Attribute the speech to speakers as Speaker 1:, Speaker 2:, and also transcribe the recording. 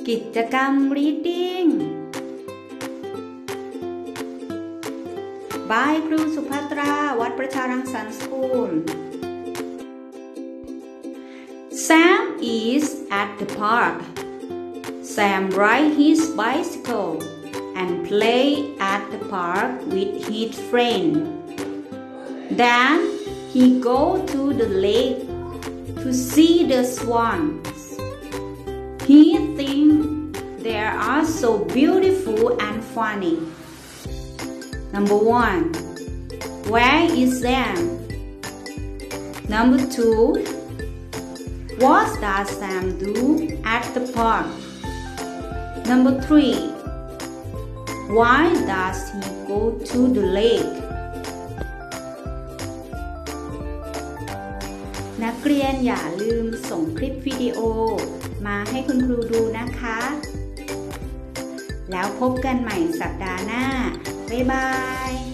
Speaker 1: กิจกรรม reading by ครูสุภัตราวัดประชารังสรรค์สคูล Sam is at the park. Sam rides his bicycle and play at the park with his friend. Then he go to the lake to see the swans. He thinks they are so beautiful and funny. Number 1. Where is Sam? Number 2. What does Sam do at the park? Number 3. Why does he go to the lake? นักเรียนอย่าลืมส่งคลิปวิดีโอมาให้คุณครูดูนะคะ แล้วพบกันใหม่สัปดาห์หน้า บ๊ายบาย